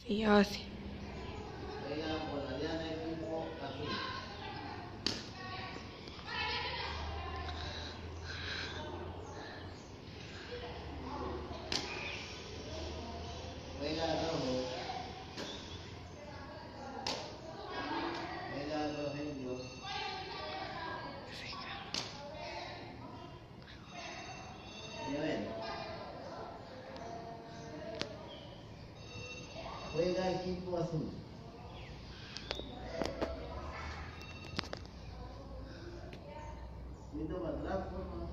Y así. Juega por la diana equipo azul. Juega rojo. Juega Rogelio. Y a ver. Juega equipo azul. Cuidado para atrás, por favor.